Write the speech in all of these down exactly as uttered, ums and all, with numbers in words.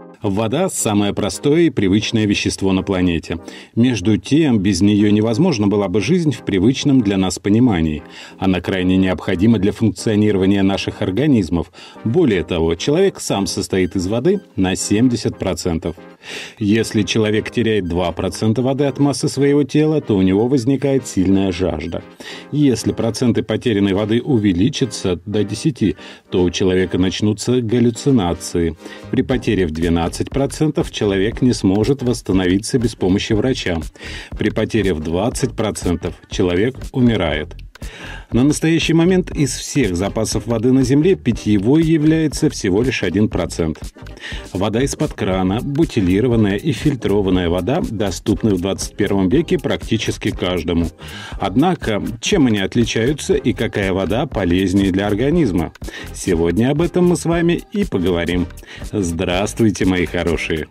Вода – самое простое и привычное вещество на планете. Между тем, без нее невозможна была бы жизнь в привычном для нас понимании. Она крайне необходима для функционирования наших организмов. Более того, человек сам состоит из воды на семьдесят процентов. Если человек теряет два процента воды от массы своего тела, то у него возникает сильная жажда. Если проценты потерянной воды увеличатся до десяти, то у человека начнутся галлюцинации. При потере в двенадцать процентов человек не сможет восстановиться без помощи врача. При потере в двадцать процентов человек умирает. На настоящий момент из всех запасов воды на Земле питьевой является всего лишь один процент. Вода из-под крана, бутилированная и фильтрованная вода доступны в двадцать первом веке практически каждому. Однако, чем они отличаются и какая вода полезнее для организма? Сегодня об этом мы с вами и поговорим. Здравствуйте, мои хорошие!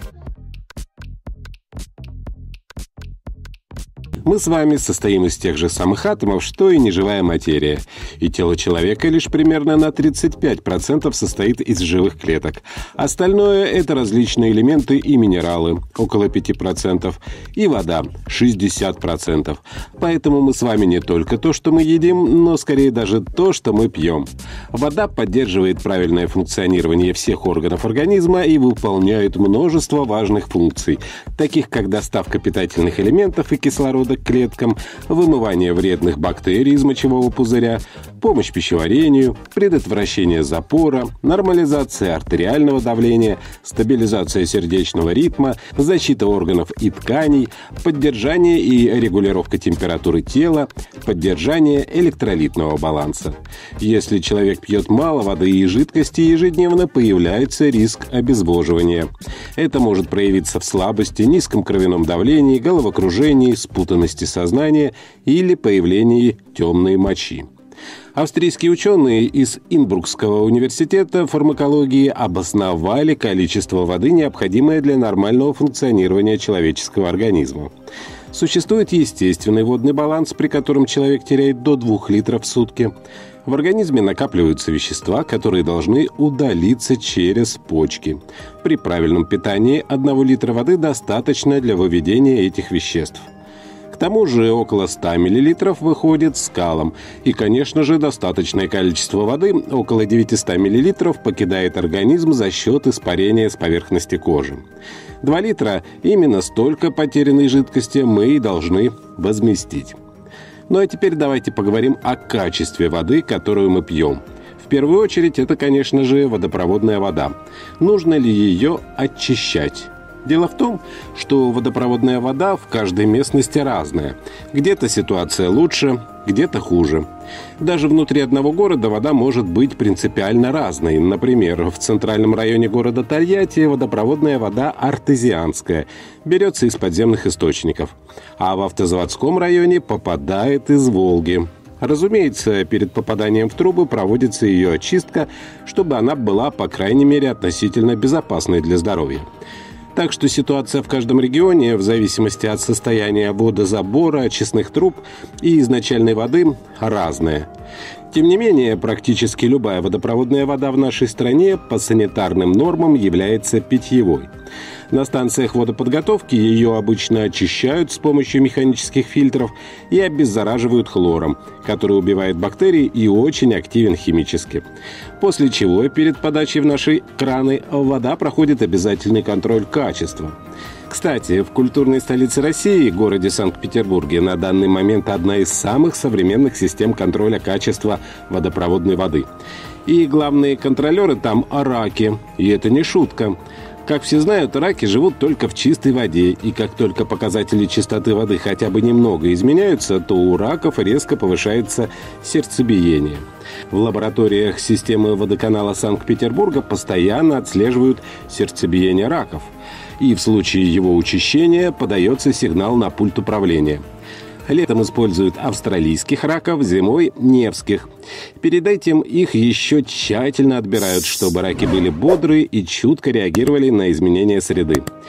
Мы с вами состоим из тех же самых атомов, что и неживая материя. И тело человека лишь примерно на тридцать пять процентов состоит из живых клеток. Остальное – это различные элементы и минералы, около пять процентов, и вода – шестьдесят процентов. Поэтому мы с вами не только то, что мы едим, но скорее даже то, что мы пьем. Вода поддерживает правильное функционирование всех органов организма и выполняет множество важных функций, таких как доставка питательных элементов и кислорода к клеткам, вымывание вредных бактерий из мочевого пузыря, помощь пищеварению, предотвращение запора, нормализация артериального давления, стабилизация сердечного ритма, защита органов и тканей, поддержание и регулировка температуры тела, поддержание электролитного баланса. Если человек пьет мало воды и жидкости, ежедневно появляется риск обезвоживания. Это может проявиться в слабости, низком кровяном давлении, головокружении, спутанности сознания или появлении темной мочи. Австрийские ученые из Инбрукского университета фармакологии обосновали количество воды, необходимое для нормального функционирования человеческого организма. Существует естественный водный баланс, при котором человек теряет до двух литров в сутки. В организме накапливаются вещества, которые должны удалиться через почки. При правильном питании одного литра воды достаточно для выведения этих веществ. К тому же около ста миллилитров выходит скалом. И, конечно же, достаточное количество воды, около девятисот миллилитров, покидает организм за счет испарения с поверхности кожи. два литра – именно столько потерянной жидкости мы и должны возместить. Ну а теперь давайте поговорим о качестве воды, которую мы пьем. В первую очередь, это, конечно же, водопроводная вода. Нужно ли ее очищать? Дело в том, что водопроводная вода в каждой местности разная. Где-то ситуация лучше, где-то хуже. Даже внутри одного города вода может быть принципиально разной. Например, в центральном районе города Тольятти водопроводная вода артезианская, берется из подземных источников, а в автозаводском районе попадает из Волги. Разумеется, перед попаданием в трубы проводится ее очистка, чтобы она была, по крайней мере, относительно безопасной для здоровья. Так что ситуация в каждом регионе, в зависимости от состояния водозабора, очистных труб и изначальной воды, разная. Тем не менее, практически любая водопроводная вода в нашей стране по санитарным нормам является питьевой. На станциях водоподготовки ее обычно очищают с помощью механических фильтров и обеззараживают хлором, который убивает бактерии и очень активен химически. После чего перед подачей в наши краны вода проходит обязательный контроль качества. Кстати, в культурной столице России, городе Санкт-Петербурге, на данный момент одна из самых современных систем контроля качества водопроводной воды. И главные контролеры там – раки. И это не шутка. Как все знают, раки живут только в чистой воде, и как только показатели чистоты воды хотя бы немного изменяются, то у раков резко повышается сердцебиение. В лабораториях системы водоканала Санкт-Петербурга постоянно отслеживают сердцебиение раков, и в случае его учащения подается сигнал на пульт управления. Летом используют австралийских раков, зимой – невских. Перед этим их еще тщательно отбирают, чтобы раки были бодрые и чутко реагировали на изменения среды.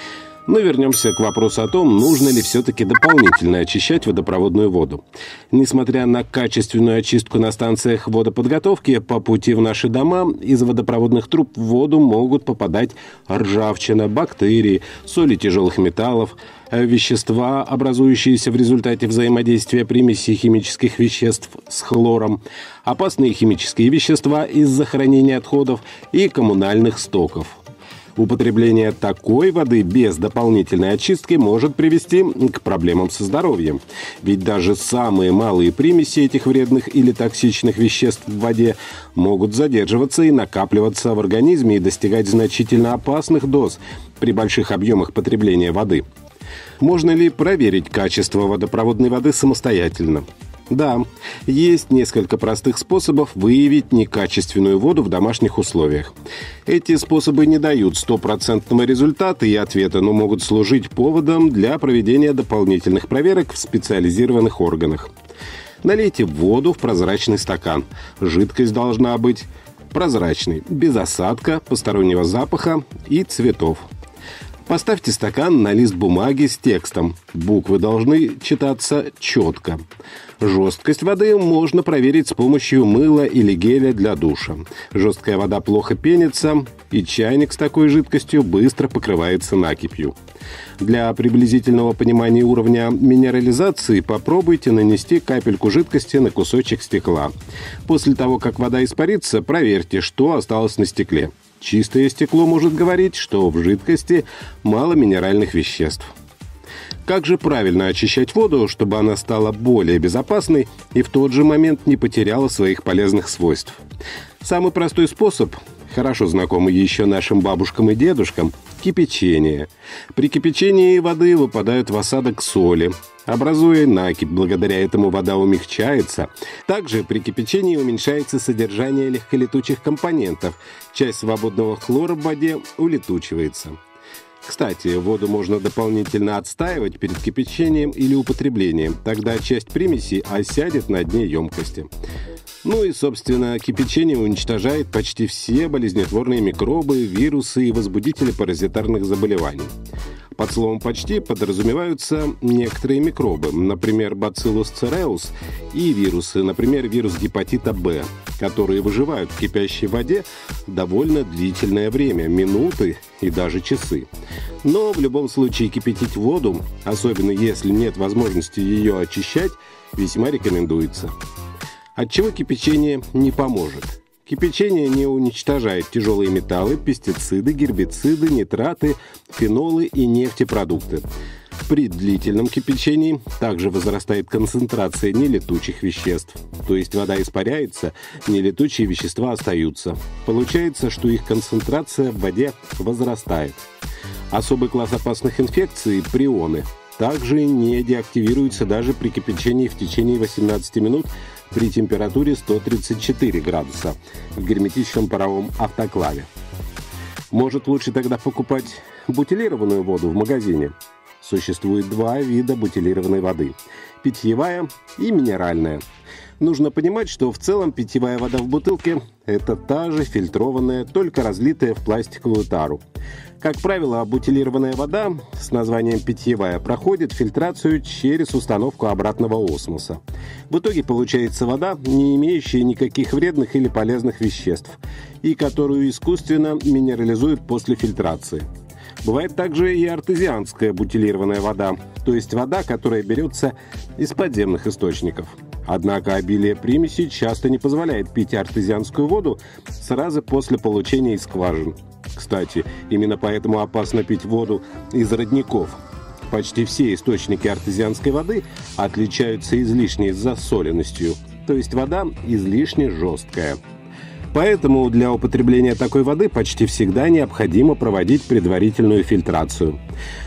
Но вернемся к вопросу о том, нужно ли все-таки дополнительно очищать водопроводную воду. Несмотря на качественную очистку на станциях водоподготовки, по пути в наши дома из водопроводных труб в воду могут попадать ржавчина, бактерии, соли тяжелых металлов, вещества, образующиеся в результате взаимодействия примесей химических веществ с хлором, опасные химические вещества из захоронения отходов и коммунальных стоков. Употребление такой воды без дополнительной очистки может привести к проблемам со здоровьем. Ведь даже самые малые примеси этих вредных или токсичных веществ в воде могут задерживаться и накапливаться в организме и достигать значительно опасных доз при больших объемах потребления воды. Можно ли проверить качество водопроводной воды самостоятельно? Да, есть несколько простых способов выявить некачественную воду в домашних условиях. Эти способы не дают стопроцентного результата и ответа, но могут служить поводом для проведения дополнительных проверок в специализированных органах. Налейте воду в прозрачный стакан. Жидкость должна быть прозрачной, без осадка, постороннего запаха и цветов. Поставьте стакан на лист бумаги с текстом. Буквы должны читаться четко. Жесткость воды можно проверить с помощью мыла или геля для душа. Жесткая вода плохо пенится, и чайник с такой жидкостью быстро покрывается накипью. Для приблизительного понимания уровня минерализации попробуйте нанести капельку жидкости на кусочек стекла. После того, как вода испарится, проверьте, что осталось на стекле. Чистое стекло может говорить, что в жидкости мало минеральных веществ. Как же правильно очищать воду, чтобы она стала более безопасной и в тот же момент не потеряла своих полезных свойств? Самый простой способ, хорошо знакомый еще нашим бабушкам и дедушкам – кипячение. При кипячении воды выпадают в осадок соли, образуя накипь. Благодаря этому вода умягчается. Также при кипячении уменьшается содержание легколетучих компонентов. Часть свободного хлора в воде улетучивается. Кстати, воду можно дополнительно отстаивать перед кипячением или употреблением. Тогда часть примесей осядет на дне емкости. Ну и, собственно, кипячение уничтожает почти все болезнетворные микробы, вирусы и возбудители паразитарных заболеваний. Под словом «почти» подразумеваются некоторые микробы, например, Bacillus cereus, и вирусы, например, вирус гепатита Б, которые выживают в кипящей воде довольно длительное время, минуты и даже часы. Но в любом случае кипятить воду, особенно если нет возможности ее очищать, весьма рекомендуется. Отчего кипячение не поможет? Кипячение не уничтожает тяжелые металлы, пестициды, гербициды, нитраты, фенолы и нефтепродукты. При длительном кипячении также возрастает концентрация нелетучих веществ. То есть вода испаряется, нелетучие вещества остаются. Получается, что их концентрация в воде возрастает. Особый класс опасных инфекций – прионы. Также не деактивируются даже при кипячении в течение восемнадцати минут при температуре сто тридцать четыре градуса в герметичном паровом автоклаве. Может, лучше тогда покупать бутилированную воду в магазине? Существует два вида бутилированной воды – питьевая и минеральная. Нужно понимать, что в целом питьевая вода в бутылке – это та же фильтрованная, только разлитая в пластиковую тару. Как правило, бутилированная вода с названием питьевая проходит фильтрацию через установку обратного осмоса. В итоге получается вода, не имеющая никаких вредных или полезных веществ, и которую искусственно минерализуют после фильтрации. Бывает также и артезианская бутилированная вода, то есть вода, которая берется из подземных источников. Однако обилие примесей часто не позволяет пить артезианскую воду сразу после получения из скважин. Кстати, именно поэтому опасно пить воду из родников. Почти все источники артезианской воды отличаются излишней засоленностью, то есть вода излишне жесткая. Поэтому для употребления такой воды почти всегда необходимо проводить предварительную фильтрацию.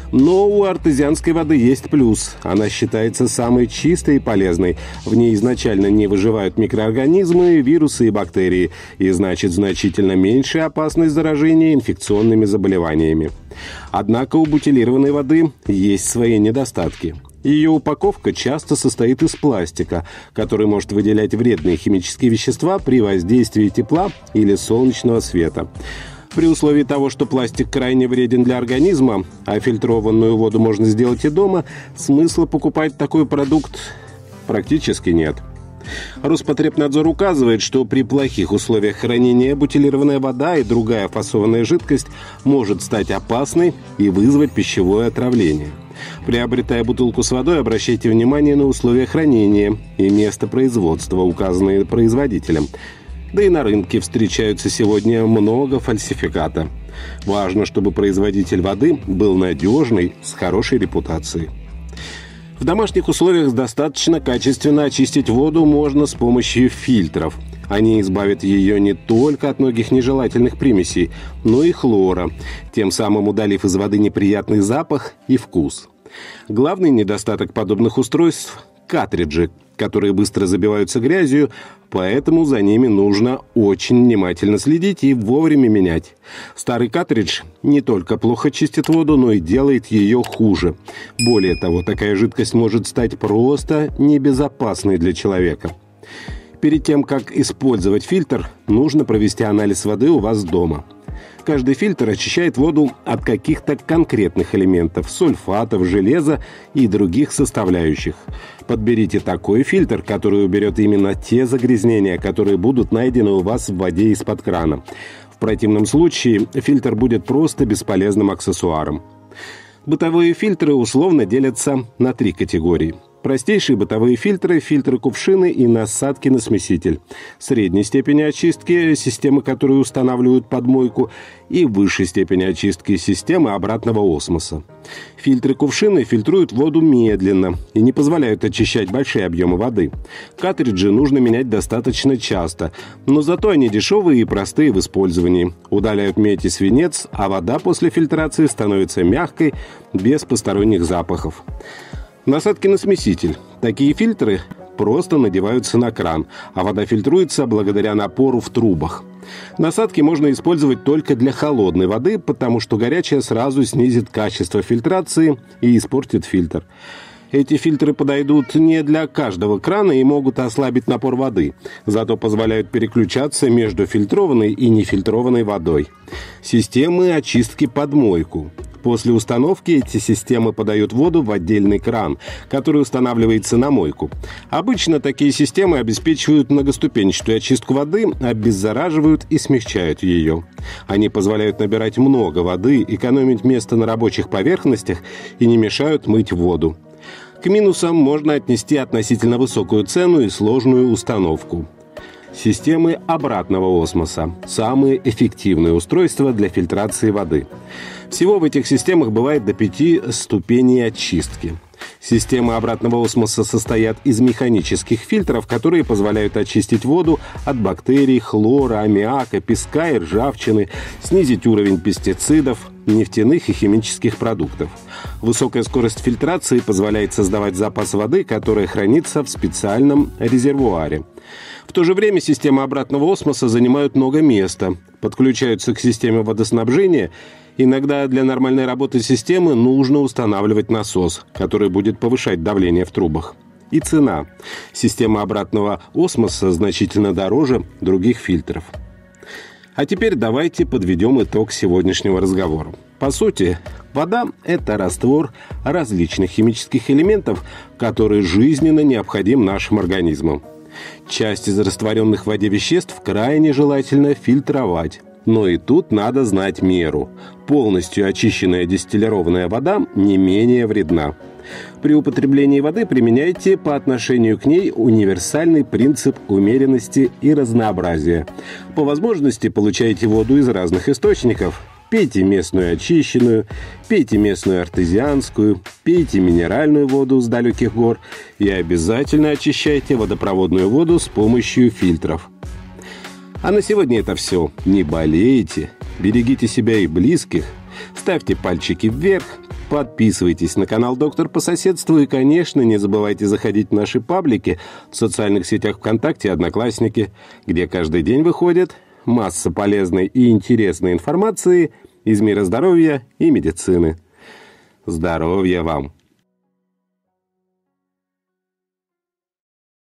Но у артезианской воды есть плюс. Она считается самой чистой и полезной. В ней изначально не выживают микроорганизмы, вирусы и бактерии, и значит значительно меньше опасность заражения инфекционными заболеваниями. Однако у бутилированной воды есть свои недостатки. Ее упаковка часто состоит из пластика, который может выделять вредные химические вещества при воздействии тепла или солнечного света. При условии того, что пластик крайне вреден для организма, а фильтрованную воду можно сделать и дома, смысла покупать такой продукт практически нет. Роспотребнадзор указывает, что при плохих условиях хранения бутилированная вода и другая фасованная жидкость может стать опасной и вызвать пищевое отравление. Приобретая бутылку с водой, обращайте внимание на условия хранения и место производства, указанные производителем. Да и на рынке встречаются сегодня много фальсификата. Важно, чтобы производитель воды был надежный, с хорошей репутацией. В домашних условиях достаточно качественно очистить воду можно с помощью фильтров. Они избавят ее не только от многих нежелательных примесей, но и хлора, тем самым удалив из воды неприятный запах и вкус. Главный недостаток подобных устройств – картриджи, которые быстро забиваются грязью, поэтому за ними нужно очень внимательно следить и вовремя менять. Старый картридж не только плохо чистит воду, но и делает ее хуже. Более того, такая жидкость может стать просто небезопасной для человека. Перед тем, как использовать фильтр, нужно провести анализ воды у вас дома. Каждый фильтр очищает воду от каких-то конкретных элементов – сульфатов, железа и других составляющих. Подберите такой фильтр, который уберет именно те загрязнения, которые будут найдены у вас в воде из-под крана. В противном случае фильтр будет просто бесполезным аксессуаром. Бытовые фильтры условно делятся на три категории. Простейшие бытовые фильтры, фильтры-кувшины и насадки на смеситель. Средней степени очистки – системы, которые устанавливают под мойку, и высшей степени очистки – системы обратного осмоса. Фильтры-кувшины фильтруют воду медленно и не позволяют очищать большие объемы воды. Картриджи нужно менять достаточно часто, но зато они дешевые и простые в использовании. Удаляют медь и свинец, а вода после фильтрации становится мягкой, без посторонних запахов. Насадки на смеситель. Такие фильтры просто надеваются на кран, а вода фильтруется благодаря напору в трубах. Насадки можно использовать только для холодной воды, потому что горячая сразу снизит качество фильтрации и испортит фильтр. Эти фильтры подойдут не для каждого крана и могут ослабить напор воды, зато позволяют переключаться между фильтрованной и нефильтрованной водой. Системы очистки под мойку. После установки эти системы подают воду в отдельный кран, который устанавливается на мойку. Обычно такие системы обеспечивают многоступенчатую очистку воды, обеззараживают и смягчают ее. Они позволяют набирать много воды, экономить место на рабочих поверхностях и не мешают мыть воду. К минусам можно отнести относительно высокую цену и сложную установку. Системы обратного осмоса – самые эффективные устройства для фильтрации воды. Всего в этих системах бывает до пяти ступеней очистки. Системы обратного осмоса состоят из механических фильтров, которые позволяют очистить воду от бактерий, хлора, аммиака, песка и ржавчины, снизить уровень пестицидов, нефтяных и химических продуктов. Высокая скорость фильтрации позволяет создавать запас воды, который хранится в специальном резервуаре. В то же время системы обратного осмоса занимают много места, подключаются к системе водоснабжения. Иногда для нормальной работы системы нужно устанавливать насос, который будет повышать давление в трубах. И цена. Система обратного осмоса значительно дороже других фильтров. А теперь давайте подведем итог сегодняшнего разговора. По сути, вода – это раствор различных химических элементов, который жизненно необходим нашим организмам. Часть из растворенных в воде веществ крайне желательно фильтровать. Но и тут надо знать меру. Полностью очищенная дистиллированная вода не менее вредна. При употреблении воды применяйте по отношению к ней универсальный принцип умеренности и разнообразия. По возможности получайте воду из разных источников. Пейте местную очищенную, пейте местную артезианскую, пейте минеральную воду с далеких гор и обязательно очищайте водопроводную воду с помощью фильтров. А на сегодня это все. Не болейте, берегите себя и близких, ставьте пальчики вверх, подписывайтесь на канал «Доктор по соседству» и, конечно, не забывайте заходить в наши паблики в социальных сетях ВКонтакте и Одноклассники, где каждый день выходит масса полезной и интересной информации из мира здоровья и медицины. Здоровья вам!